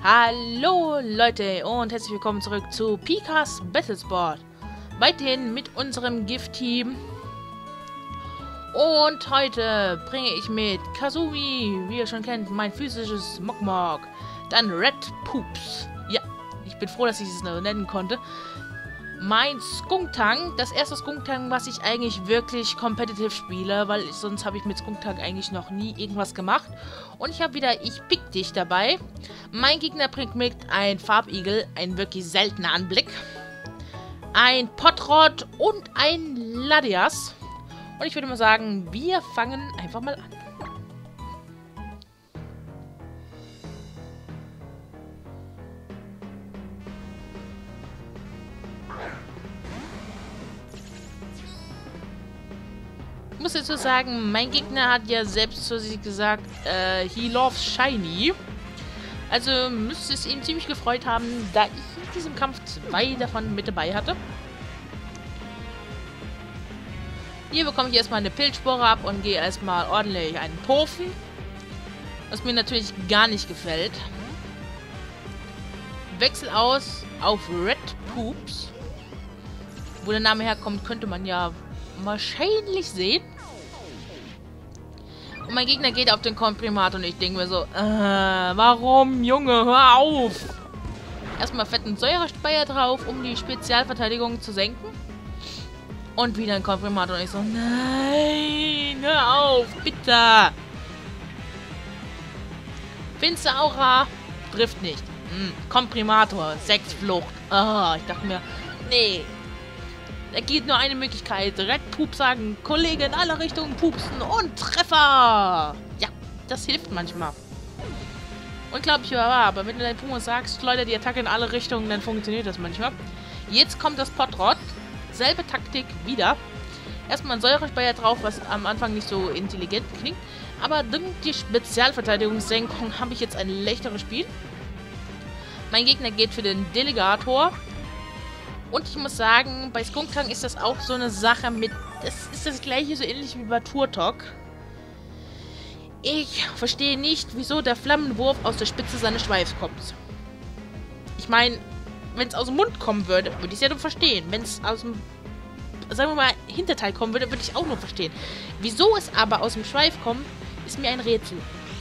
Hallo Leute und herzlich willkommen zurück zu Pikas Battlesport. Weiterhin mit unserem Gift-Team. Und heute bringe ich mit Kazumi, wie ihr schon kennt, mein physisches Mokmok. Dann Red Poops. Ja, ich bin froh, dass ich es noch nennen konnte. Mein Skunktang, das erste Skunktang, was ich eigentlich wirklich competitive spiele, weil sonst habe ich mit Skunktang eigentlich noch nie irgendwas gemacht. Und ich habe wieder Ich pick dich dabei. Mein Gegner bringt mit ein Farbigel, ein wirklich seltener Anblick. Ein Potrod und ein Ladias. Und ich würde mal sagen, wir fangen einfach mal an. Ich muss dazu sagen, mein Gegner hat ja selbst zu sich gesagt, he loves shiny. Also müsste es ihn ziemlich gefreut haben, da ich in diesem Kampf 2 davon mit dabei hatte. Hier bekomme ich erstmal eine Pilzspore ab und gehe erstmal ordentlich einen Pofen. Was mir natürlich gar nicht gefällt. Wechsel aus auf Red Poops. Wo der Name herkommt, könnte man ja wahrscheinlich sehen. Und mein Gegner geht auf den Komprimat und ich denke mir so, warum, Junge, hör auf! Erstmal fetten Säurespeier drauf, um die Spezialverteidigung zu senken. Und wieder ein Komprimat und ich so, nein, hör auf, bitte! Finster Aura, trifft nicht. Komprimator, 6 Flucht. Ich dachte mir, nee. Da geht nur eine Möglichkeit. Red Poop sagen, Kollege in alle Richtungen pupsen und Treffer! Ja, das hilft manchmal. Unglaublich wahr, aber wenn du dein Puma sagst, Leute, die Attacke in alle Richtungen, dann funktioniert das manchmal. Jetzt kommt das Potrod. Selbe Taktik wieder. Erstmal ein Säurespeier drauf, was am Anfang nicht so intelligent klingt. Aber dank die Spezialverteidigungssenkung habe ich jetzt ein leichteres Spiel. Mein Gegner geht für den Delegator. Und ich muss sagen, bei Skunktang ist das auch so eine Sache mit... Das ist das gleiche, so ähnlich wie bei Turtok. Ich verstehe nicht, wieso der Flammenwurf aus der Spitze seines Schweifs kommt. Ich meine, wenn es aus dem Mund kommen würde, würde ich es ja nur verstehen. Wenn es aus dem, sagen wir mal, Hinterteil kommen würde, würde ich auch nur verstehen. Wieso es aber aus dem Schweif kommt, ist mir ein Rätsel.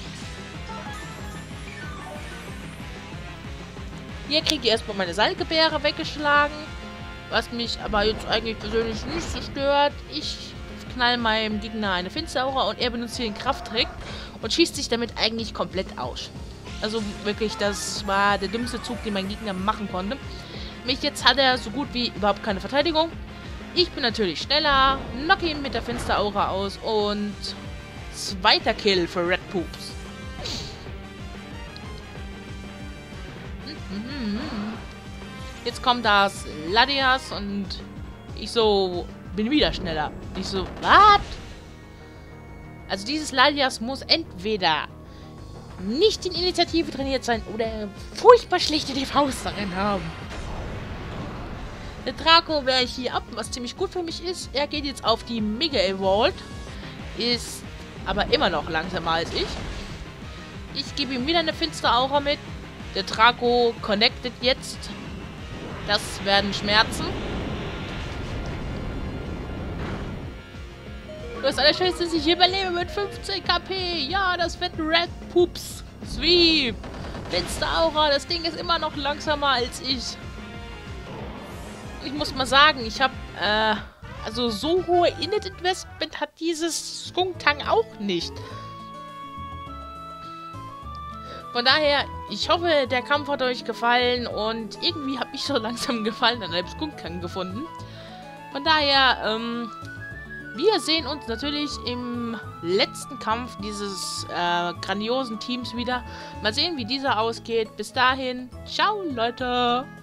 Hier kriege ich erstmal meine Salzgebäre weggeschlagen. Was mich aber jetzt eigentlich persönlich nicht so stört. Ich knall meinem Gegner eine Finsteraura und er benutzt hier den Krafttrick und schießt sich damit eigentlich komplett aus. Also wirklich, das war der dümmste Zug, den mein Gegner machen konnte. Jetzt hat er so gut wie überhaupt keine Verteidigung. Ich bin natürlich schneller, knock ihn mit der Finsteraura aus und zweiter Kill für Red Poops. Jetzt kommt das Ladias und ich so bin wieder schneller. Ich so, was? Also dieses Ladias muss entweder nicht in Initiative trainiert sein oder furchtbar schlechte DVs darin haben. Der Draco wehre ich hier ab, was ziemlich gut für mich ist. Er geht jetzt auf die Mega Evolved. Ist aber immer noch langsamer als ich. Ich gebe ihm wieder eine Finsteraura mit. Der Draco connectet jetzt. Das werden Schmerzen. Das Allerschönste ist, ich überlebe mit 15 KP. Ja, das wird Red Poops Sweep. Finsteraura, das Ding ist immer noch langsamer als ich. Ich muss mal sagen, ich habe, also so hohe Init-Investment hat dieses Skunktang auch nicht. Von daher, ich hoffe, der Kampf hat euch gefallen und irgendwie habe ich so langsam Gefallen an einem Skunktang gefunden. Von daher, wir sehen uns natürlich im letzten Kampf dieses grandiosen Teams wieder. Mal sehen, wie dieser ausgeht. Bis dahin, ciao Leute!